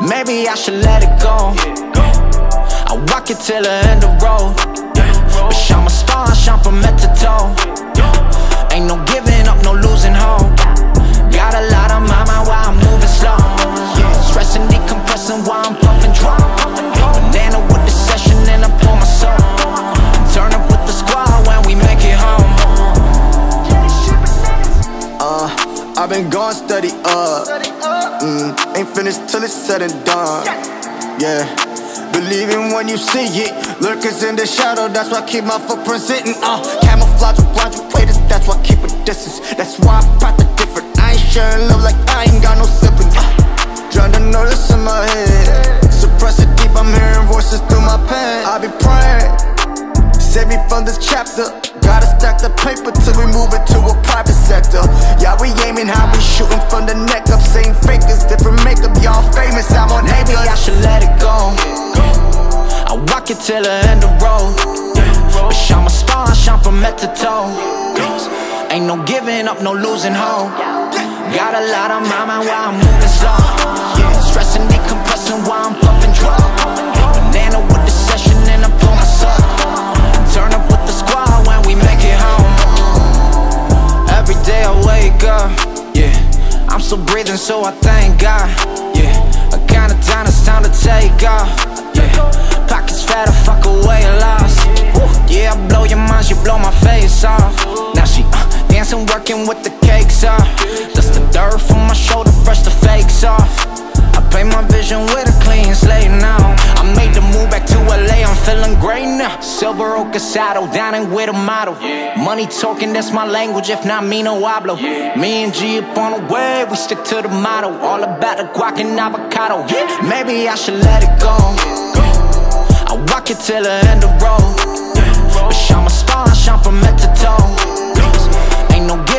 Maybe I should let it go. I walk it till the end of the road. Bish I'm a star, I shine from head to toe. Ain't no giving up, no losing hope. Got a lot on my mind while I'm moving slow. Stressing, decompressing while I'm puffin' thru. Banana with the session and I pour my soul. Turn up with the squad when we make it home. I've been going steady up. Ain't finished till it's said and done. Yeah, believing when you see it. Lurkers in the shadow, that's why I keep my footprint sitting. Camouflage with blind waiters, that's why I keep a distance. That's why I pack the different. I ain't sharing love like I ain't got no siblings. Trying to notice in my head. Suppress it deep, I'm hearing voices through my pen. I be praying, save me from this chapter. Gotta stack the paper till we move it to a private sector. Yeah, we aiming high, we shooting from the neck up. Same fakers, different makeup, y'all famous, I'm on Maybe I should let it go. I walk it till the end of the road. Bish I'm a star, I shine from head to toe. Ain't no giving up, no losing hope. Got a lot on my mind while I'm moving slow. Stressing, decompressing while I'm puffin' thru. Banana with the session and I pour my soul. Turn up with the squad when we make it home. Every day I wake up, yeah, I'm still breathing, so I thank God. Yeah, I count it down, it's time to take off. Yeah, pockets fat, I fuck away a loss. Yeah, I blow your mind, you blow my face off. Now she dancing, working with the cakes off. Dust the dirt from my shoulder, brush the fakes off. I paint my vision with a clean slate now. I made the move back to LA, I'm feeling great now. Silver oak saddle, down and with a model. Money talking, that's my language, if not me, no hablo. Me and G up on the way, we stick to the motto. All about the guac and avocado. Maybe I should let it go. I walk it till the end of the road. Bish I'm a star, I shine from head to toe. Ain't no